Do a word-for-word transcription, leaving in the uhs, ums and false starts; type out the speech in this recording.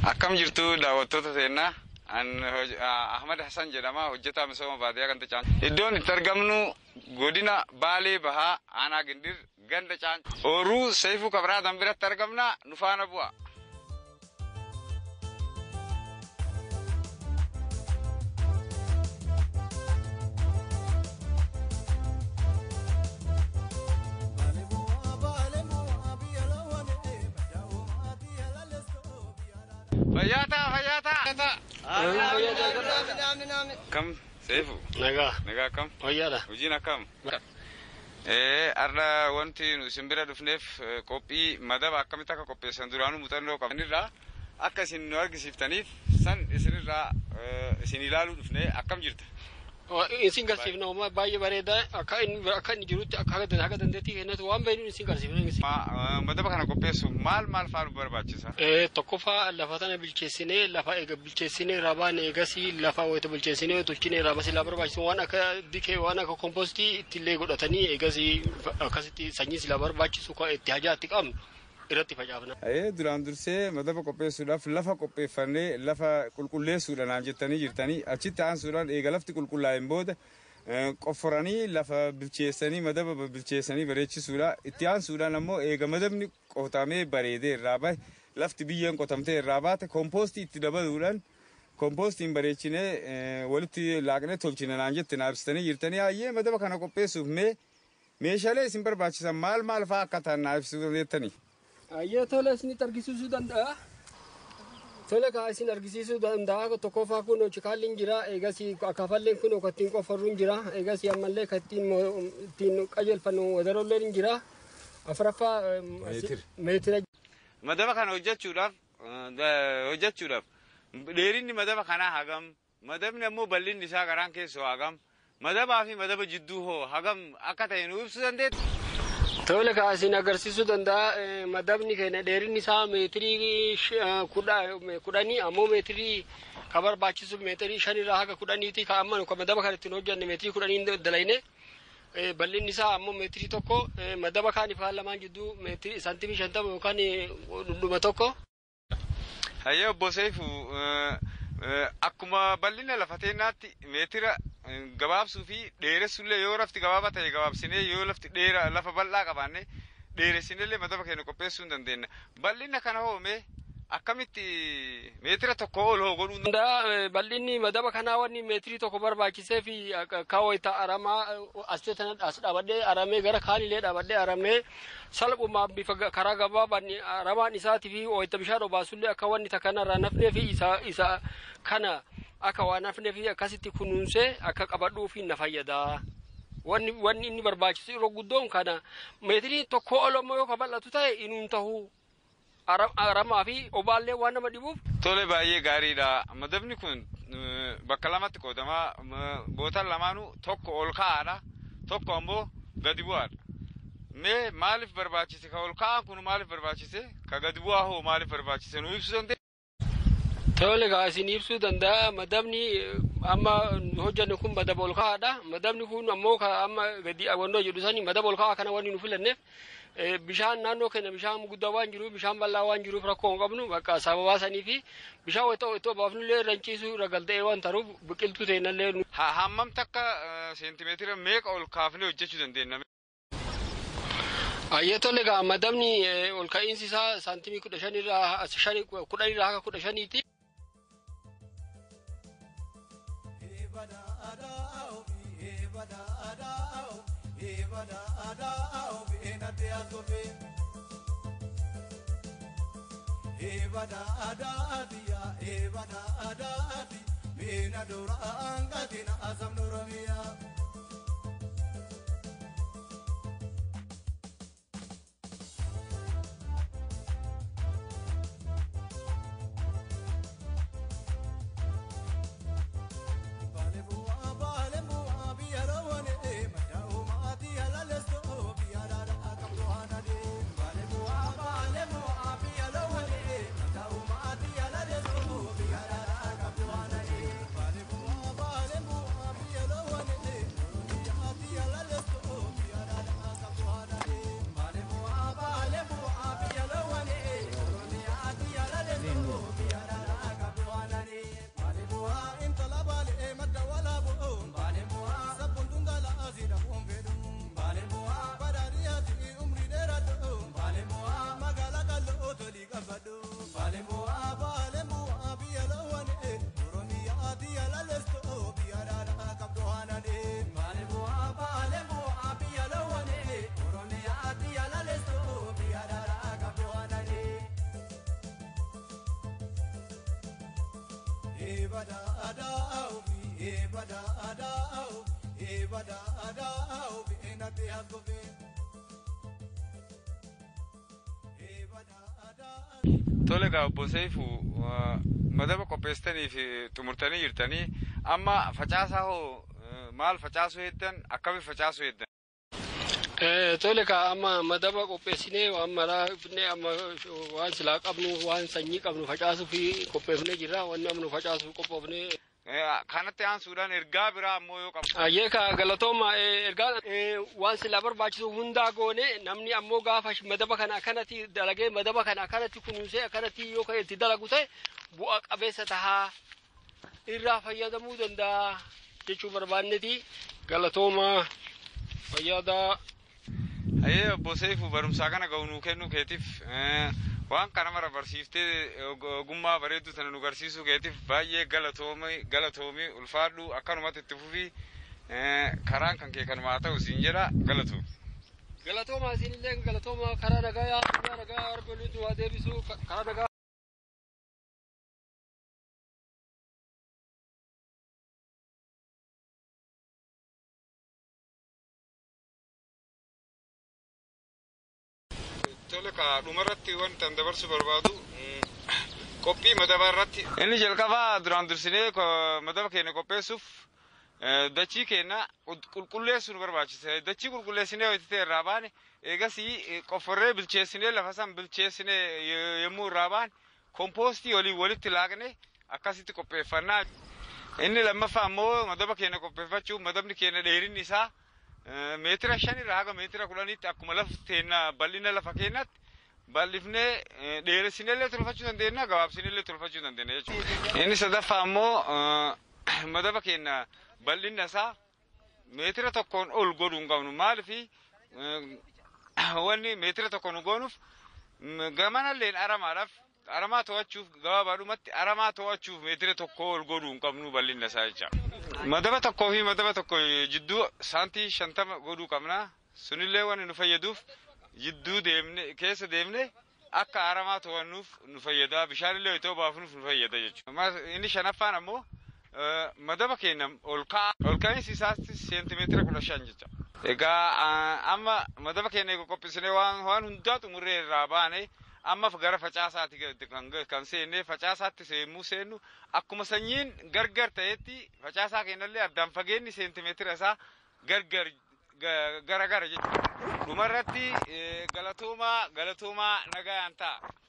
Akkam jirtu daawwattoota seenaa an Ahmad Hassan jedhama hojjetaa misooma baadiyyaa kan ta'an. Iddoon itti argamnu godina Baalee Bahaa aanaa Gindir ganda caan Ooruu Seifuu Kabraa Dambiratti argamna nu faana bu'a. Fayata, fayata. Kam, Seifu. Naga. Naga kam. Oyyada. Ujina kam. Eh, arda wanti nu simbira dufneef qophii madaba akkamita akka qopheessan duraanuu muuxannoo qabanirraa akka isin nu argisiiftaniif san isinirraa isin ilaaluu dufne akkam jirta. Isin garsiifna uumaa baay'ee bareeda akka inni akka inni jirutti akka akka dandeettii kennatu waan baay'ee isin garsiifna. Madaba kana qopheessu maal maal fa'aa nu barbaachisa? Eh, tokkoffaa lafa tana bilcheessinee lafa eega bilcheessinee rabaan eegasii lafa wayita bilcheessinee tolchinee rabasi la barbaachisu waan akka dikee waan akka kompoostii ittillee godhatanii eegasii akkasitti sanyii sila barbaachisu itti hajaatti qabnu. Irratti facaafna. Eh duraan dursee madaba qopheessuudhaaf lafa qopheeffannee lafa qulqulleessuudhaan jettanii jirtanii achitti aansuudhaan eega lafti qulqullaa'een booda qofforanii lafa bilcheessanii madaba bilcheessanii bareechisuudha itti aansuudhaan ammoo eega madabni qotamee bareedee irraa bahe lafti biyyeen qotamtee irraa baate kompoostii itti dabaluudhaan kompoostiin bareechinee walitti laaqnee tolchinanaan jettanii arsitanii jirtanii hayyee madaba kana qopheessuuf mee meeshaalee isin barbaachisan maal maal fa'aa akka ta'an ibsuu dandeettanii? Ayyee tola isin argisiisuu danda'a. Tola kaa isin argisiisuu danda'a tokkoffaa kun cikaalliin jira eegasii akaafalleen kun kattiin qofforruun jira eegasii ammallee kattiin ittiin qajeelfannu wadarolleen jira afuraffaa meetira. Madaba kana hojjechuudhaaf hojjechuudhaaf dheerinni madaba kanaa hagam madabni ammoo bal'inni isaa garaan keessoo hagam madabaa fi madaba jidduu hoo hagam akka ta'e nu ibsuu dandeettu? Tole kaa isin agarsiisuu danda'a madabni keenya dheerinni isaa meetirii kudhanii ammoo meetirii ka barbaachisu meetirii shanirraa haga kudhaniiti ka amma ka madaba kana ittiin hojjanne meetirii kudhanii dalayne bal'inni isaa ammoo meetirii tokko madaba kaaniif kaan lamaan jidduu meetirii santimii shantama yookaan dhundhuma tokko. Hayyee obbo Seifu akkuma bal'ina lafa teennaatti meetira gabaabsuu fi dheeressullee yoo lafti gabaabaa ta'e gabaabsinee yoo lafti dheeraa lafa bal'aa qabaanne dheeressinellee madaba keenya qopheessuu hin dandeenya. Bal'ina kana hoomee akkamitti meetira tokko ol hoo godhuu danda'a? Bal'inni madaba kanaa wanni meetirii tokko barbaachisee fi kaawwata aramaa asii as dhaabadhee aramee gara kaanillee dhaabadhee aramee salphumaa bifa karaa gabaabaan aramaan isaatii fi wayita bishaan obaasullee akka wanni takkanarraa nafnee fi isa isa kana akka waan nafnee fi akkasitti kunuunsee akka qabadhuu fi na fayyada. Wanni wanni inni barbaachisu yeroo guddoon kana meetirii tokko ol immoo yoo bal'atu ta'e inuun ta'uu aramaa fi obaallee waan nama dhibuuf. Tole baay'ee gaariidha. Madabni kun bakka lamatti qoodama. Bootaan lamaanuu tokko ol ka'aadha. Tokko ammoo gadi bu'aadha. Mee maaliif barbaachise? Ka ol ka'aan kun maaliif barbaachise? Ka gadi bu'aa hoo maaliif barbaachise? Nu ibsuu dandeenya? Tole gaa isin ibsuu danda'a. Madabni amma hojjanne kun madaba ol ka'aadha. Madabni kun ammoo amma gadi wannoo jedhu sanii madaba ol ka'aa kana wanni nu filanneef bishaan naannoo keenya bishaan guddaa waan jiruuf bishaan bal'aa waan jiruuf rakkoo hin qabnu bakka sababaa sanii fi bishaan wayita wayita baafnullee ranciisuu irra galta'ee waan taruuf biqiltuu ta'inallee. Hammam takka seentimeetira meeqa ol kaafnee hojjechuu dandeenya? Ayyee tole gaa madabni ol ka'iinsi isaa saantimii kudha shanirraa kudhanirraa hanga kudha shaniiti. Evada ada adia, evada ada adi, mina dora angkatina asam nuramia. ebada adaubi ebada adau ebada adaubi enate hakobe ebada adau tole ga boseefu madaba qopheestanii fi xumurtanii jirtanii amma facaasaa hoo maal facaasuu heddan akkami facaasuu heddan tole ka amma madaba qopheessine waan maraa finne amma waan silaa qabnu waan sanyii qabnu facaasu fi qopheeffne jirra waan namnu facaasu qophoofne kanatti aansuudhaan ergaa biraa ammoo yoo qabu ayyee ka galatooma ergaa waan silaa barbaachisu hundaa goone namni ammoo gaafa madaba kana akkanatti dalagee madaba kana akkanatti kunuunsee akkanatti yoo itti dalagu ta'e bu'a qabeessa tahaa irraa fayyadamuu danda'a jechuu barbaanneti galatooma fayyadaa aye boseefu barumsaa kana ga'uu kennu keetiif waan kana mara barsiiftee ogummaa bareedduu tana nu garsiisuu keetiif baay'ee galatoomii galatoomii ulfaadhu akkanumatti itti fufii karaan kan kee kanumaa ta'u siin jedha galatoom galatooma siinillee galatooma karaa nagaa nagaa arboluutu waa deebisuu karaa nagaa tole ka dhumarratti wanta dabarsu barbaadu qophii madaba irratti inni jalqabaa duraan dursinee madaba keenya qopheessuuf dachii keenya qulqulleessuu nu barbaachisa dachii qulqulleessinee ho'itee irraa baane eegasii qofforree bilcheessinee lafa san bilcheessinee yommuu irraa baane kompoostii olii walitti laaqne akkasitti qopheeffannaa inni lammaffaa ammoo madaba keenya qopheeffachuuf madabni keenya dheerinni isaa meetira shan irraa haga meetira kudhaniitti akkuma lafteena bal'ina lafa keenyatti bal'ifnee dheeressinellee tolfachuu dandeenya gabaabsinellee tolfachuu dandeenya jechuudha. Inni sadaffaa ammoo madaba keenya bal'inna isaa meetira tokkoon ol godhuu hin qabnu maaliifi wanni meetira tokkoon nu goonuuf gamanalleen aramaadhaaf aramaa to'achuuf gabaabaadhumatti aramaa to'achuuf meetira tokko ol godhuu hin qabnu bal'inna isaa jecha. Madaba tokkoo fi madaba tokko jidduu saantii shantama godhuu qabna sunillee waan nu fayyaduuf jidduu deemne keessa deemne akka aramaa to'annuuf nu fayyada bishaanillee itoo baafuuf nu fayyada jechuudha. Inni shanaffaan ammoo madaba keenya ol ka'a ol ka'iinsi isaatti seentimeetira kudha shan jecha. Egaa amma madaba keenya qopheessinee waan waan hundaa xumurree irraa baane amma gara facaasaatti kan seenne facaasaatti seemmuu seennu akkuma sanyiin gargar ta'etti facaasaa keenyallee addaan fageenni seentimeetira isaa gargar gara gara jechuudha. Dhumarratti galatoomaa galatoomaa nagayaan ta'a.